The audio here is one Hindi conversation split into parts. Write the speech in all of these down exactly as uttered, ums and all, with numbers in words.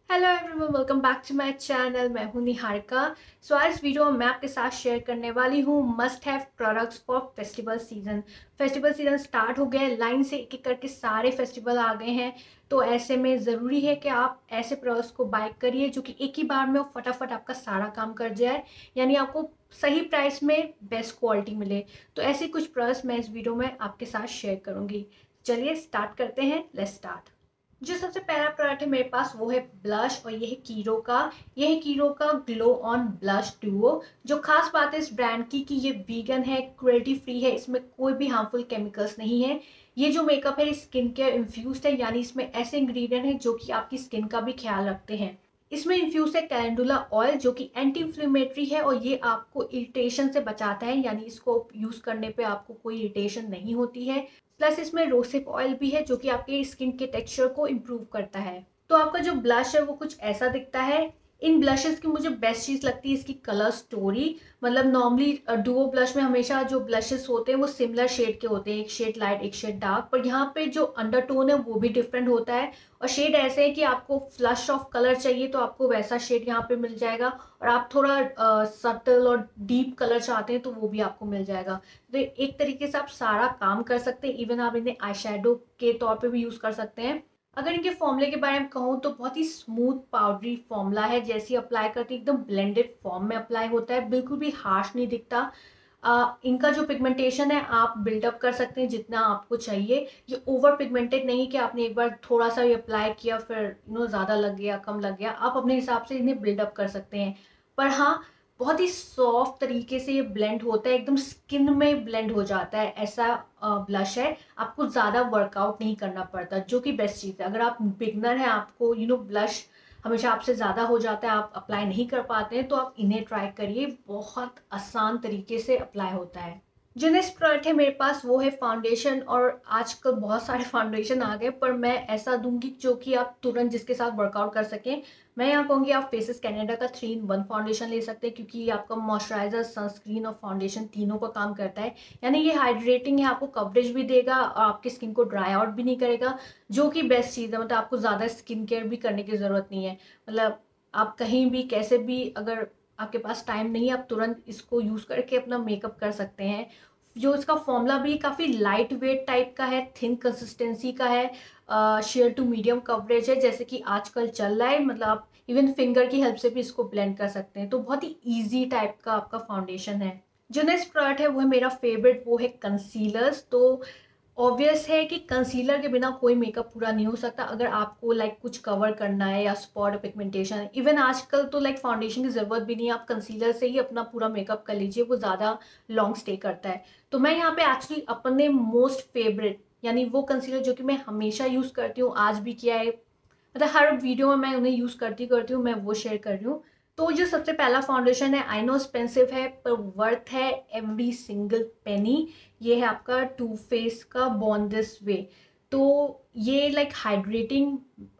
Hello everyone, welcome back to my channel. मैं हूं निहारिका। सो आज इस वीडियो में मैं आपके साथ शेयर करने वाली हूं must have products for festival season. Festival season start हो गया है, लाइन से एक एक करके सारे फेस्टिवल आ गए हैं। तो ऐसे में ज़रूरी है कि आप ऐसे प्रोडक्ट्स को बाय करिए जो कि एक ही बार में फटाफट आपका सारा काम कर जाए, यानी आपको सही प्राइस में बेस्ट क्वालिटी मिले। तो ऐसे कुछ प्रोडक्ट्स मैं इस वीडियो में आपके साथ शेयर करूँगी। चलिए स्टार्ट करते हैं। Let's start. जो सबसे पहला प्रोडक्ट है मेरे पास वो है ब्लश, और ये है कीरो का। ये है कीरो का ग्लो ऑन ब्लश डुओ। जो खास बात है इस ब्रांड की कि ये वीगन है, क्रुएल्टी फ्री है, इसमें कोई भी हार्मफुल केमिकल्स नहीं है। ये जो मेकअप है स्किन केयर इन्फ्यूज्ड है, यानी इसमें ऐसे इंग्रेडिएंट हैं जो कि आपकी स्किन का भी ख्याल रखते हैं। इसमें इन्फ्यूज है कैलेंडुला ऑयल जो कि एंटी इन्फ्लेमेटरी है, और ये आपको इरिटेशन से बचाता है, यानी इसको यूज करने पे आपको कोई इरिटेशन नहीं होती है। प्लस इसमें रोसेप ऑयल भी है जो कि आपके स्किन के टेक्सचर को इम्प्रूव करता है। तो आपका जो ब्लश है वो कुछ ऐसा दिखता है। इन ब्लशेस की मुझे बेस्ट चीज़ लगती है इसकी कलर स्टोरी। मतलब नॉर्मली डुओ ब्लश में हमेशा जो ब्लशेस होते हैं वो सिमिलर शेड के होते हैं, एक शेड लाइट एक शेड डार्क, पर यहाँ पे जो अंडरटोन है वो भी डिफरेंट होता है। और शेड ऐसे है कि आपको फ्लश ऑफ कलर चाहिए तो आपको वैसा शेड यहाँ पे मिल जाएगा, और आप थोड़ा सटल और डीप कलर चाहते हैं तो वो भी आपको मिल जाएगा। तो एक तरीके से आप सारा काम कर सकते हैं। इवन आप इन्हें आई शेडो के तौर पे भी यूज कर सकते हैं। अगर इनके फॉर्मूले के बारे में कहूँ तो बहुत ही स्मूथ पाउडरी फॉर्मूला है। जैसे अप्लाई करते एकदम ब्लेंडेड फॉर्म में अप्लाई होता है, बिल्कुल भी हार्श नहीं दिखता। आ, इनका जो पिगमेंटेशन है आप बिल्डअप कर सकते हैं जितना आपको चाहिए। ये ओवर पिगमेंटेड नहीं कि आपने एक बार थोड़ा सा ये अप्लाई किया फिर यू नो ज़्यादा लग गया कम लग गया। आप अपने हिसाब से इन्हें बिल्डअप कर सकते हैं। पर हाँ, बहुत ही सॉफ्ट तरीके से ये ब्लेंड होता है, एकदम स्किन में ब्लेंड हो जाता है। ऐसा ब्लश है, आपको ज़्यादा वर्कआउट नहीं करना पड़ता, जो कि बेस्ट चीज़ है। अगर आप बिगनर हैं, आपको यू नो ब्लश हमेशा आपसे ज़्यादा हो जाता है, आप अप्लाई नहीं कर पाते हैं, तो आप इन्हें ट्राई करिए। बहुत आसान तरीके से अप्लाई होता है। जो नेक्स्ट प्रोडक्ट है मेरे पास वो है फाउंडेशन। और आजकल बहुत सारे फाउंडेशन आ गए, पर मैं ऐसा दूंगी जो कि आप तुरंत जिसके साथ वर्कआउट कर सकें। मैं यहाँ कहूँगी आप फेसेस कैनेडा का थ्री इन वन फाउंडेशन ले सकते हैं, क्योंकि ये आपका मॉइस्चराइजर, सनस्क्रीन और फाउंडेशन तीनों का काम करता है। यानी ये हाइड्रेटिंग है, आपको कवरेज भी देगा और आपकी स्किन को ड्राई आउट भी नहीं करेगा, जो कि बेस्ट चीज़ है। मतलब आपको ज़्यादा स्किन केयर भी करने की ज़रूरत नहीं है। मतलब आप कहीं भी कैसे भी अगर आपके पास टाइम नहीं है, आप तुरंत इसको यूज़ करके अपना मेकअप कर सकते हैं। जो इसका फॉर्मूला भी काफ़ी लाइट वेट टाइप का है, थिन कंसिस्टेंसी का है, शेयर टू मीडियम कवरेज है जैसे कि आजकल चल रहा है। मतलब आप इवन फिंगर की हेल्प से भी इसको ब्लेंड कर सकते हैं। तो बहुत ही इजी टाइप का आपका फाउंडेशन है। जो नेक्स्ट प्रोडक्ट है वो है मेरा फेवरेट, वो है कंसीलर्स। तो ऑब्वियस है कि कंसीलर के बिना कोई मेकअप पूरा नहीं हो सकता। अगर आपको लाइक कुछ कवर करना है या स्पॉट पिगमेंटेशन, इवन आजकल तो लाइक फाउंडेशन की ज़रूरत भी नहीं है, आप कंसीलर से ही अपना पूरा मेकअप कर लीजिए, वो ज़्यादा लॉन्ग स्टे करता है। तो मैं यहाँ पे एक्चुअली अपने मोस्ट फेवरेट, यानी वो कंसीलर जो कि मैं हमेशा यूज़ करती हूँ, आज भी किया है, मतलब हर वीडियो में मैं उन्हें यूज़ करती करती हूँ, मैं वो शेयर कर रही हूँ। तो जो सबसे पहला फाउंडेशन है, आई नो एक्सपेंसिव है पर वर्थ है एवरी सिंगल पेनी। ये है आपका टू फेस का बॉर्न दिस वे। तो ये लाइक हाइड्रेटिंग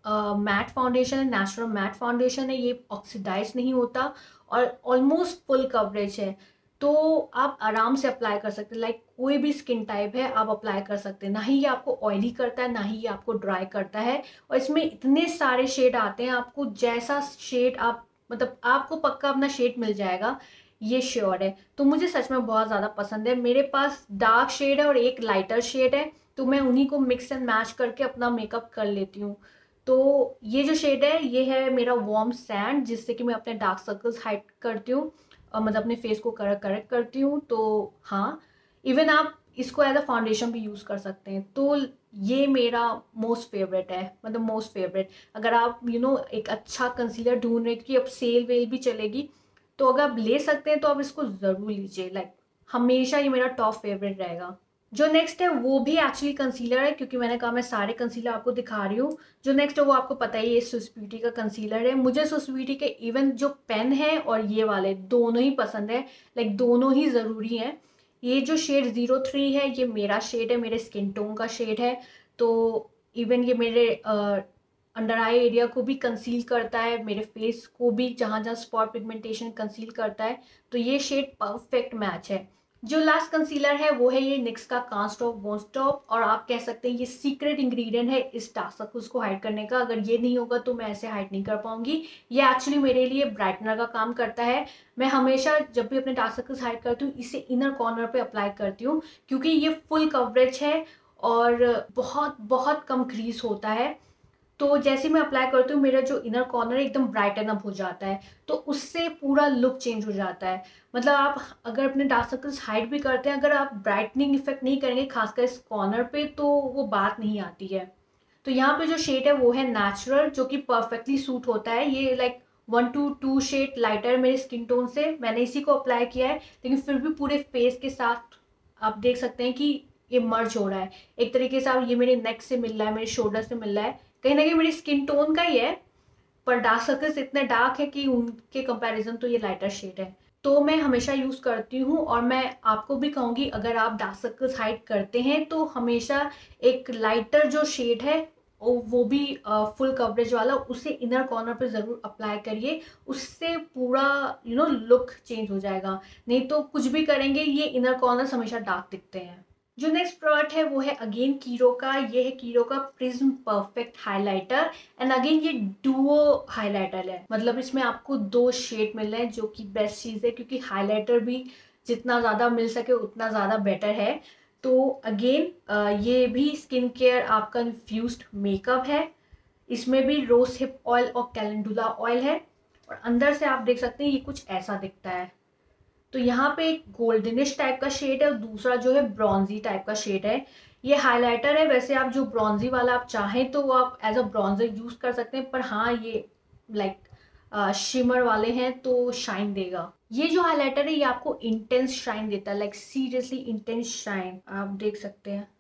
मैट फाउंडेशन है, नेचुरल मैट फाउंडेशन है, ये ऑक्सीडाइज नहीं होता और ऑलमोस्ट फुल कवरेज है। तो आप आराम से अप्लाई कर सकते हैं, लाइक कोई भी स्किन टाइप है आप अप्लाई कर सकते हैं। ना ही ये आपको ऑयली करता है, ना ही ये आपको ड्राई करता है। और इसमें इतने सारे शेड आते हैं, आपको जैसा शेड आप मतलब आपको पक्का अपना शेड मिल जाएगा, ये श्योर है। तो मुझे सच में बहुत ज़्यादा पसंद है। मेरे पास डार्क शेड है और एक लाइटर शेड है, तो मैं उन्हीं को मिक्स एंड मैच करके अपना मेकअप कर लेती हूँ। तो ये जो शेड है ये है मेरा वार्म सैंड, जिससे कि मैं अपने डार्क सर्कल्स हाइड करती हूँ और मतलब अपने फेस को करेक्ट करेक्ट करती हूँ। तो हाँ, इवन आप इसको एज अ फाउंडेशन भी यूज़ कर सकते हैं। तो ये मेरा मोस्ट फेवरेट है, मतलब मोस्ट फेवरेट। अगर आप यू you नो know, एक अच्छा कंसीलर ढूंढ रहे हैं, क्योंकि अब सेल वेल भी चलेगी, तो अगर आप ले सकते हैं तो आप इसको ज़रूर लीजिए। लाइक हमेशा ये मेरा टॉप फेवरेट रहेगा। जो नेक्स्ट है वो भी एक्चुअली कंसीलर है, क्योंकि मैंने कहा मैं सारे कंसीलर आपको दिखा रही हूँ। जो नेक्स्ट है वो आपको पता ही है, स्विस ब्यूटी का कंसीलर है। मुझे स्विस ब्यूटी के इवन जो पेन है और ये वाले दोनों ही पसंद है, लाइक दोनों ही ज़रूरी हैं। ये जो शेड ज़ीरो थ्री है ये मेरा शेड है, मेरे स्किन टोन का शेड है। तो इवन ये मेरे अंडर आई एरिया को भी कंसील करता है, मेरे फेस को भी जहाँ जहाँ स्पॉट पिगमेंटेशन कंसील करता है। तो ये शेड परफेक्ट मैच है। जो लास्ट कंसीलर है वो है ये निक्स का कांट स्टॉप वोंट स्टॉप, और आप कह सकते हैं ये सीक्रेट इंग्रेडिएंट है इस डार्क सर्कल्स को हाइड करने का। अगर ये नहीं होगा तो मैं ऐसे हाइड नहीं कर पाऊंगी। ये एक्चुअली मेरे लिए ब्राइटनर का काम करता है। मैं हमेशा जब भी अपने डार्क सर्कल्स हाइड करती हूँ इसे इनर कॉर्नर पे अप्लाई करती हूँ, क्योंकि ये फुल कवरेज है और बहुत बहुत कम क्रीज होता है। तो जैसे मैं अप्लाई करती हूँ मेरा जो इनर कॉर्नर है एकदम ब्राइटन अप हो जाता है, तो उससे पूरा लुक चेंज हो जाता है। मतलब आप अगर अपने डार्क सर्कल्स हाइड भी करते हैं, अगर आप ब्राइटनिंग इफेक्ट नहीं करेंगे खासकर इस कॉर्नर पे, तो वो बात नहीं आती है। तो यहाँ पे जो शेड है वो है नेचुरल, जो कि परफेक्टली सूट होता है। ये like one two two shade lighter मेरे स्किन टोन से, मैंने इसी को अप्लाई किया है, लेकिन फिर भी पूरे फेस के साथ आप देख सकते हैं कि ये मर्ज हो रहा है एक तरीके से। आप ये मेरे नेक से मिल रहा है, मेरे शोल्डर से मिल रहा है, कहीं ना कहीं मेरी स्किन टोन का ही है, पर डार्क सर्कल्स इतने डार्क है कि उनके कंपैरिजन तो ये लाइटर शेड है। तो मैं हमेशा यूज करती हूँ, और मैं आपको भी कहूंगी अगर आप डार्क सर्कल्स हाइड करते हैं तो हमेशा एक लाइटर जो शेड है वो भी फुल कवरेज वाला उसे इनर कॉर्नर पे जरूर अप्लाई करिए। उससे पूरा यू नो लुक चेंज हो जाएगा। नहीं तो कुछ भी करेंगे ये इनर कॉर्नर हमेशा डार्क दिखते हैं। जो नेक्स्ट प्रोडक्ट है वो है अगेन कीरो का। ये है कीरो का prism perfect highlighter, and again ये डुओ हाइलाइटर है। मतलब इसमें आपको दो शेड मिल रहे हैं, जो कि बेस्ट चीज है, क्योंकि हाइलाइटर भी जितना ज्यादा मिल सके उतना ज्यादा बेटर है। तो अगेन ये भी स्किन केयर आपका इन्फ्यूज्ड मेकअप है। इसमें भी रोज हिप ऑयल और कैलेंडुला ऑयल है, और अंदर से आप देख सकते हैं ये कुछ ऐसा दिखता है। तो यहाँ पे एक गोल्डनिश टाइप का शेड है और दूसरा जो है ब्रॉन्जी टाइप का शेड है। ये हाइलाइटर है, वैसे आप जो ब्रॉन्जी वाला आप चाहें तो वो आप एज अ ब्रॉन्जर यूज कर सकते हैं, पर हाँ ये लाइक शिमर वाले हैं तो शाइन देगा। ये जो हाइलाइटर है ये आपको इंटेंस शाइन देता है, लाइक सीरियसली इंटेंस शाइन आप देख सकते हैं।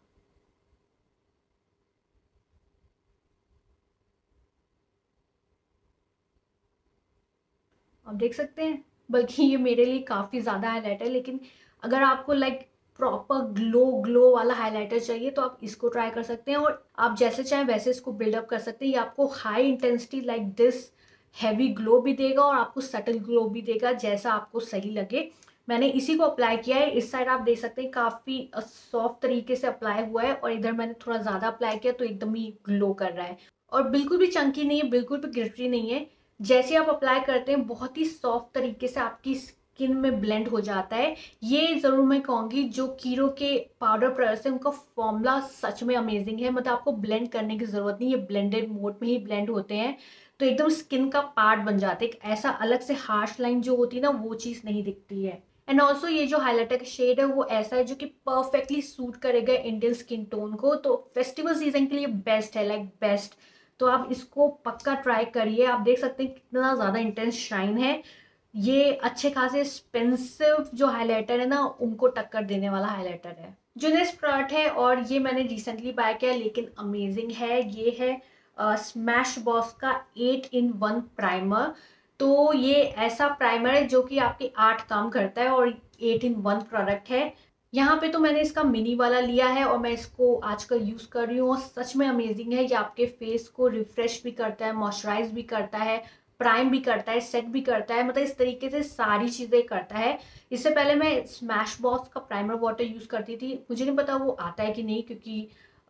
आप देख सकते हैं, बल्कि ये मेरे लिए काफ़ी ज़्यादा हाईलाइटर है, लेकिन अगर आपको लाइक प्रॉपर ग्लो ग्लो वाला हाइलाइटर चाहिए तो आप इसको ट्राई कर सकते हैं, और आप जैसे चाहें वैसे इसको बिल्डअप कर सकते हैं। ये आपको high intensity like this heavy glow भी देगा और आपको सटल ग्लो भी देगा, जैसा आपको सही लगे। मैंने इसी को अप्लाई किया है। इस साइड आप देख सकते हैं काफ़ी सॉफ्ट तरीके से अप्लाई हुआ है, और इधर मैंने थोड़ा ज़्यादा अप्लाई किया तो एकदम ही ग्लो कर रहा है, और बिल्कुल भी चंकी नहीं है, बिल्कुल भी ग्लिटरी नहीं है। जैसे आप अप्लाई करते हैं बहुत ही सॉफ्ट तरीके से आपकी स्किन में ब्लेंड हो जाता है। ये जरूर मैं कहूँगी जो कीरो के पाउडर प्रोडक्ट्स है उनका फॉर्मूला सच में अमेजिंग है। मतलब आपको ब्लेंड करने की जरूरत नहीं, ये ब्लेंडेड मोड में ही ब्लेंड होते हैं, तो एकदम स्किन का पार्ट बन जाते हैं। एक ऐसा अलग से हार्श लाइन जो होती है ना वो चीज़ नहीं दिखती है। एंड ऑल्सो ये जो हाइलाइटर का शेड है वो ऐसा है जो कि परफेक्टली सूट करेगा इंडियन स्किन टोन को, तो फेस्टिवल सीजन के लिए बेस्ट है, लाइक बेस्ट। तो आप इसको पक्का ट्राई करिए। आप देख सकते हैं कितना ज़्यादा इंटेंस शाइन है। ये अच्छे खासे एक्सपेंसिव जो हाइलाइटर है ना उनको टक्कर देने वाला हाइलाइटर है। जो नेक्स्ट प्रोडक्ट है, और ये मैंने रिसेंटली बाय किया लेकिन अमेजिंग है, ये है स्मैश बॉस का एट इन वन प्राइमर। तो ये ऐसा प्राइमर है जो कि आपके आठ काम करता है, और एट इन वन प्रोडक्ट है। यहाँ पे तो मैंने इसका मिनी वाला लिया है और मैं इसको आजकल यूज कर रही हूँ, और सच में अमेजिंग है। ये आपके फेस को रिफ्रेश भी करता है, मॉइस्चराइज भी करता है, प्राइम भी करता है, सेट भी करता है, मतलब इस तरीके से सारी चीजें करता है। इससे पहले मैं स्मैश बॉक्स का प्राइमर वाटर यूज करती थी, मुझे नहीं पता वो आता है कि नहीं, क्योंकि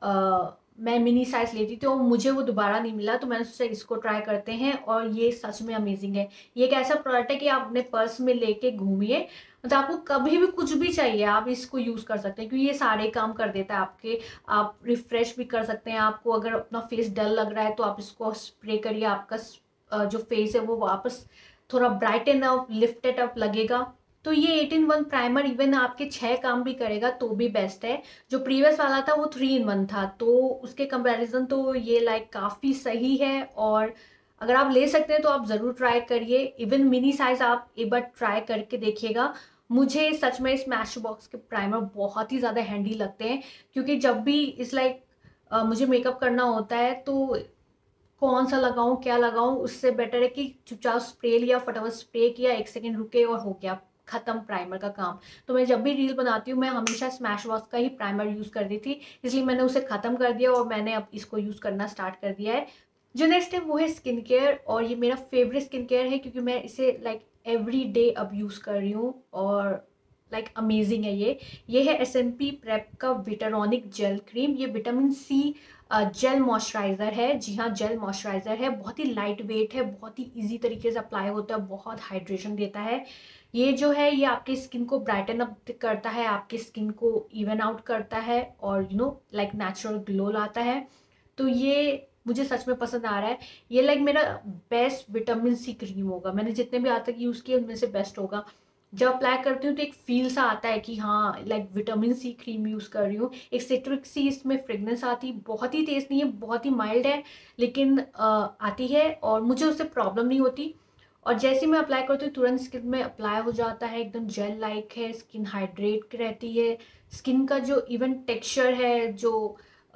आ, मैं मिनी साइज लेती थी और मुझे वो दोबारा नहीं मिला, तो मैंने सोचा इसको ट्राई करते हैं, और ये सच में अमेजिंग है। ये एक ऐसा प्रोडक्ट है कि आप अपने पर्स में लेके घूमिए, मतलब आपको कभी भी कुछ भी चाहिए आप इसको यूज कर सकते हैं, क्योंकि ये सारे काम कर देता है आपके। आप रिफ्रेश भी कर सकते हैं, आपको अगर अपना फेस डल लग रहा है तो आप इसको स्प्रे करिए, आपका जो फेस है वो वापस थोड़ा ब्राइटन अप लिफ्टेड अप लगेगा। तो ये eight in one primer even आपके छह काम भी करेगा तो भी बेस्ट है। जो प्रीवियस वाला था वो थ्री इन वन था, तो उसके कंपैरिजन तो ये लाइक काफ़ी सही है, और अगर आप ले सकते हैं तो आप ज़रूर ट्राई करिए। इवन मिनी साइज आप एक बार ट्राई करके देखिएगा। मुझे सच में स्मैश बॉक्स के प्राइमर बहुत ही ज़्यादा हैंडी लगते हैं, क्योंकि जब भी इस लाइक मुझे मेकअप करना होता है तो कौन सा लगाऊं क्या लगाऊं, उससे बेटर है कि चुपचाप स्प्रे लिया, फटाफट स्प्रे किया, एक सेकंड रुके और हो गया खत्म प्राइमर का काम। तो मैं जब भी रील बनाती हूँ मैं हमेशा स्मैश वॉश का ही प्राइमर यूज करती थी, इसलिए मैंने उसे खत्म कर दिया और मैंने अब इसको यूज करना स्टार्ट कर दिया है। जो नेक्स्ट है वो है स्किन केयर, और ये मेरा फेवरेट स्किन केयर है क्योंकि मैं इसे लाइक एवरी डे अब यूज कर रही हूँ, और लाइक like, अमेजिंग है ये ये है एस एम पी प्रेप का विटारॉनिक जेल क्रीम। ये विटामिन सी जेल मॉइस्चराइज़र है। जी हाँ, जेल मॉइस्चराइज़र है। बहुत ही लाइट वेट है, बहुत ही इजी तरीके से अप्लाई होता है, बहुत हाइड्रेशन देता है। ये जो है ये आपकी स्किन को ब्राइटन अप करता है, आपकी स्किन को इवन आउट करता है और you know like natural glow लाता है। तो ये मुझे सच में पसंद आ रहा है। ये लाइक मेरा बेस्ट विटामिन सी क्रीम होगा, मैंने जितने भी आज तक यूज़ किए उनमें से बेस्ट होगा। जब अप्लाई करती हूँ तो एक फील सा आता है कि हाँ like vitamin C cream use कर रही हूँ। एक सिट्रिक सी इसमें फ्रेगनेंस आती, बहुत ही तेज नहीं है, बहुत ही माइल्ड है, लेकिन आ, आती है और मुझे उससे प्रॉब्लम नहीं होती। और जैसे मैं अप्लाई करती हूँ तुरंत स्किन में अप्लाई हो जाता है, एकदम जेल लाइक है, स्किन हाइड्रेट रहती है। स्किन का जो इवन टेक्सचर है, जो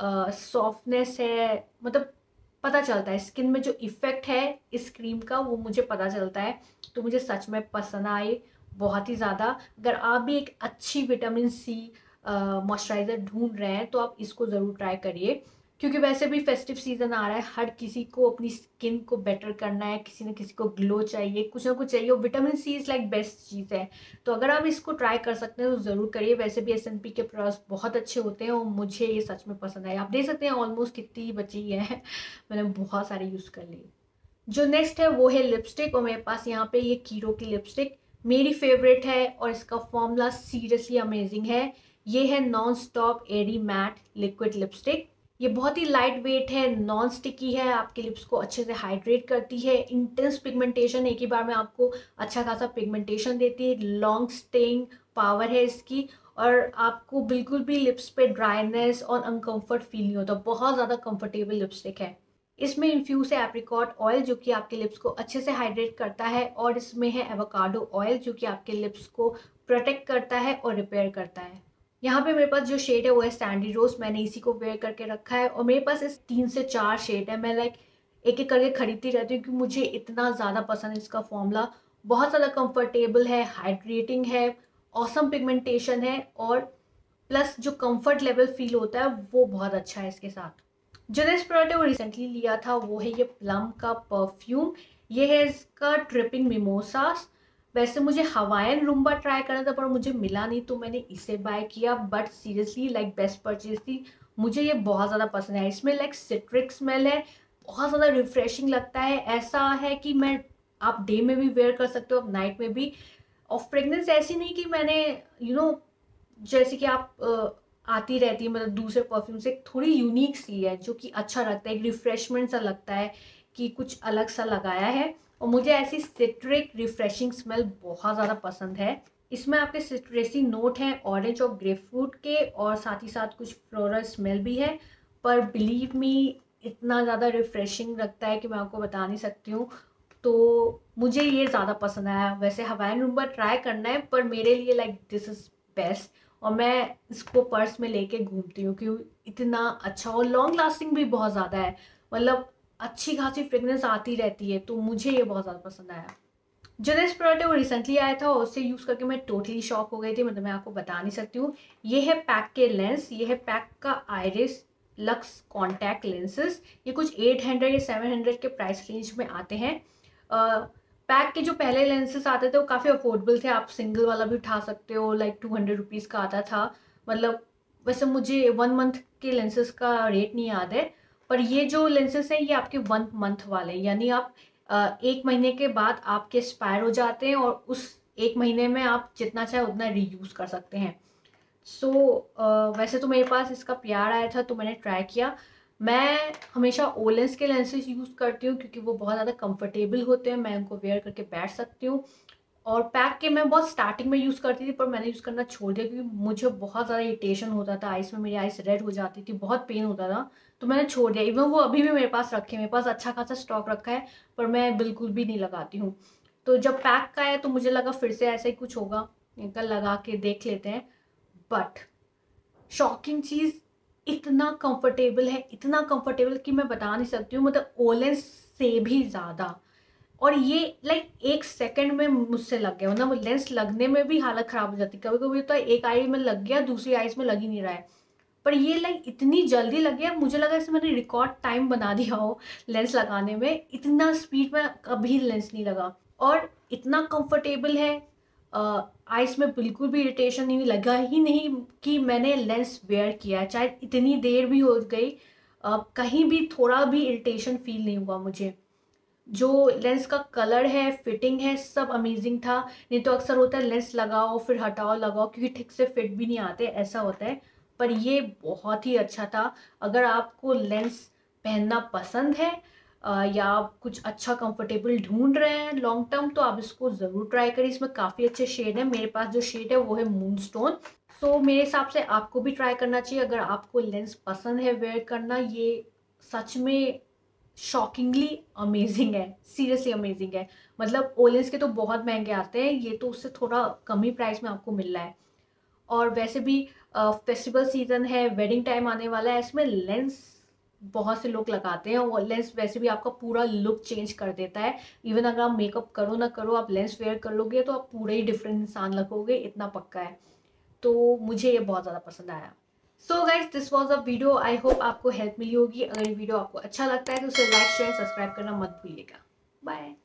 सॉफ्टनेस है, मतलब पता चलता है स्किन में जो इफ़ेक्ट है इस क्रीम का, वो मुझे पता चलता है। तो मुझे सच में पसंद आई बहुत ही ज़्यादा। अगर आप भी एक अच्छी विटामिन सी मॉइस्चराइज़र ढूंढ रहे हैं तो आप इसको ज़रूर ट्राई करिए, क्योंकि वैसे भी फेस्टिव सीज़न आ रहा है, हर किसी को अपनी स्किन को बेटर करना है, किसी न किसी को ग्लो चाहिए, कुछ ना कुछ चाहिए। और vitamin C is like best चीज़ है। तो अगर आप इसको ट्राई कर सकते हैं तो ज़रूर करिए। वैसे भी एस एन पी के प्रोडक्ट्स बहुत अच्छे होते हैं और मुझे ये सच में पसंद आए। आप देख सकते हैं ऑलमोस्ट कितनी बची है मैंने बहुत सारे यूज़ कर लिए। जो नेक्स्ट है वो है लिपस्टिक, और मेरे पास यहाँ पे ये कीरो की लिपस्टिक मेरी फेवरेट है और इसका फॉर्मूला सीरियसली अमेजिंग है। ये है non stop airy matte liquid lipstick. ये बहुत ही लाइट वेट है, नॉन स्टिकी है, आपके लिप्स को अच्छे से हाइड्रेट करती है। इंटेंस पिगमेंटेशन, एक ही बार में आपको अच्छा खासा पिगमेंटेशन देती है। लॉन्ग स्टेइंग पावर है इसकी, और आपको बिल्कुल भी लिप्स पे ड्राइनेस और अनकंफर्ट फील नहीं होता। बहुत ज़्यादा कंफर्टेबल लिपस्टिक है। इसमें इन्फ्यूज है एप्रिकॉट ऑयल जो कि आपके लिप्स को अच्छे से हाइड्रेट करता है, और इसमें है एवोकाडो ऑयल जो कि आपके लिप्स को प्रोटेक्ट करता है और रिपेयर करता है। यहाँ पे मेरे पास जो शेड है वो है सैंडी रोज। मैंने इसी को वेयर करके रखा है और मेरे पास इस तीन से चार शेड है। मैं लाइक एक एक करके खरीदती रहती हूँ क्योंकि मुझे इतना ज़्यादा पसंद है इसका फॉर्मूला। बहुत ज़्यादा कंफर्टेबल है, हाइड्रेटिंग है, ऑसम पिगमेंटेशन है, और प्लस जो कंफर्ट लेवल फील होता है वो बहुत अच्छा है इसके साथ। जो नेक्स्ट प्रोडक्ट है वो रिसेंटली लिया था वो है ये प्लम का परफ्यूम। ये है इसका ट्रिपिंग मिमोसास। वैसे मुझे हवायन रूम्बा ट्राई करना था पर मुझे मिला नहीं, तो मैंने इसे बाय किया। But seriously like best purchase थी, मुझे ये बहुत ज़्यादा पसंद है। इसमें लाइक सिट्रिक स्मेल है, बहुत ज़्यादा रिफ्रेशिंग लगता है। ऐसा है कि मैं आप डे में भी वेयर कर सकते हो, आप नाइट में भी। और फ्रेगनेंस ऐसी नहीं कि मैंने यू you नो know, जैसे कि आप uh, आती रहती है, मतलब दूसरे परफ्यूम से थोड़ी यूनिक सी है जो कि अच्छा लगता है, एक रिफ्रेशमेंट सा लगता है कि कुछ अलग सा लगाया है। और मुझे ऐसी सिट्रिक रिफ्रेशिंग स्मेल बहुत ज़्यादा पसंद है। इसमें आपके सिट्रेसी नोट हैं ऑरेंज और ग्रेपफ्रूट के, और साथ ही साथ कुछ फ्लोरल स्मेल भी है। पर बिलीव मी इतना ज़्यादा रिफ्रेशिंग लगता है कि मैं आपको बता नहीं सकती हूँ। तो मुझे ये ज़्यादा पसंद आया। वैसे हवाईन रूम्बा ट्राई करना है पर मेरे लिए लाइक दिस इज़ बेस्ट, और मैं इसको पर्स में लेके घूमती हूँ क्योंकि इतना अच्छा और लॉन्ग लास्टिंग भी बहुत ज़्यादा है। मतलब अच्छी खासी फ्रेगनेंस आती रहती है, तो मुझे ये बहुत ज़्यादा पसंद आया। जो नेक्स्ट प्रोडक्ट है वो रिसेंटली आया था और उसे यूज़ करके मैं टोटली शॉक हो गई थी, मतलब मैं आपको बता नहीं सकती हूँ। ये है पैक के लेंस। ये है पैक का आइरिस लक्स कॉन्टैक्ट लेंसेज। ये कुछ एट हंड्रेड या सेवन हंड्रेड के प्राइस रेंज में आते हैं। पैक के जो पहले लेंसेज आते थे वो काफ़ी अफोर्डेबल थे, आप सिंगल वाला भी उठा सकते हो, लाइक टू हंड्रेड रुपीज़ का आता था। मतलब वैसे मुझे वन मंथ के लेंसेज का रेट नहीं याद है, पर ये जो लेंसेज हैं ये आपके वन मंथ वाले, यानी आप एक महीने के बाद आपके एक्सपायर हो जाते हैं और उस एक महीने में आप जितना चाहे उतना रीयूज़ कर सकते हैं। सो so, वैसे तो मेरे पास इसका प्यार आया था तो मैंने ट्राई किया। मैं हमेशा ओलेंस के लेंसेज यूज़ करती हूँ क्योंकि वो बहुत ज़्यादा कंफर्टेबल होते हैं, मैं उनको वेयर करके बैठ सकती हूँ। और पैक के मैं बहुत स्टार्टिंग में यूज़ करती थी पर मैंने यूज़ करना छोड़ दिया क्योंकि मुझे बहुत ज़्यादा इरिटेशन होता था, आइस में मेरी आइस रेड हो जाती थी, बहुत पेन होता था, तो मैंने छोड़ दिया। इवन वो अभी भी मेरे पास रखे, मेरे पास अच्छा खासा स्टॉक रखा है पर मैं बिल्कुल भी नहीं लगाती हूँ। तो जब पैक का है तो मुझे लगा फिर से ऐसा ही कुछ होगा, कल लगा के देख लेते हैं। बट शॉकिंग चीज़, इतना कंफर्टेबल है, इतना कंफर्टेबल कि मैं बता नहीं सकती हूँ, मतलब ओलेंस से भी ज़्यादा। और ये लाइक एक सेकंड में मुझसे लग गया, मतलब लेंस लगने में भी हालत ख़राब हो जाती, कभी कभी तो एक आई में लग गया दूसरी आईज में लग ही नहीं रहा है, पर ये लाइक इतनी जल्दी लग गया, मुझे लगा जैसे मैंने रिकॉर्ड टाइम बना दिया हो लेंस लगाने में। इतना स्पीड में कभी लेंस नहीं लगा और इतना कंफर्टेबल है। आइस में बिल्कुल भी इरिटेशन नहीं लगा ही नहीं कि मैंने लेंस वेयर किया है, चाहे इतनी देर भी हो गई, uh, कहीं भी थोड़ा भी इरिटेशन फील नहीं हुआ मुझे। जो लेंस का कलर है, फिटिंग है, सब अमेजिंग था। नहीं तो अक्सर होता है लेंस लगाओ फिर हटाओ लगाओ क्योंकि ठीक से फिट भी नहीं आते, ऐसा होता है। पर ये बहुत ही अच्छा था। अगर आपको लेंस पहनना पसंद है या आप कुछ अच्छा कंफर्टेबल ढूंढ रहे हैं लॉन्ग टर्म, तो आप इसको ज़रूर ट्राई करें। इसमें काफ़ी अच्छे शेड है, मेरे पास जो शेड है वो है मूनस्टोन। सो मेरे हिसाब से आपको भी ट्राई करना चाहिए अगर आपको लेंस पसंद है वेयर करना। ये सच में शॉकिंगली अमेजिंग है, सीरियसली अमेजिंग है। मतलब ओलेंस के तो बहुत महंगे आते हैं, ये तो उससे थोड़ा कम ही प्राइस में आपको मिल रहा है। और वैसे भी फेस्टिवल सीजन है, वेडिंग टाइम आने वाला है, इसमें लेंस बहुत से लोग लगाते हैं और लेंस वैसे भी आपका पूरा लुक चेंज कर देता है। इवन अगर आप मेकअप करो ना करो, आप लेंस वेयर कर लोगे तो आप पूरे ही डिफरेंट इंसान लगोगे, इतना पक्का है। तो मुझे ये बहुत ज़्यादा पसंद आया। So guys this was a video, I hope आपको हेल्प मिली होगी। अगर ये वीडियो आपको अच्छा लगता है तो उसे लाइक शेयर सब्सक्राइब करना मत भूलिएगा। बाय।